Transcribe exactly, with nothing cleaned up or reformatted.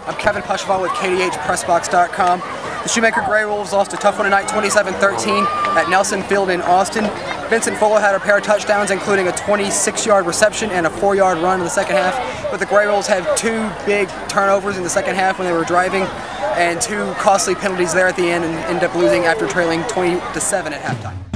I'm Kevin Pusheval with K D H Press Box dot com. The Shoemaker Grey Wolves lost a tough one tonight, twenty-seven thirteen, at Nelson Field in Austin. Vincent Fuller had a pair of touchdowns, including a twenty-six yard reception and a four yard run in the second half. But the Grey Wolves had two big turnovers in the second half when they were driving, and two costly penalties there at the end, and ended up losing after trailing twenty to seven at halftime.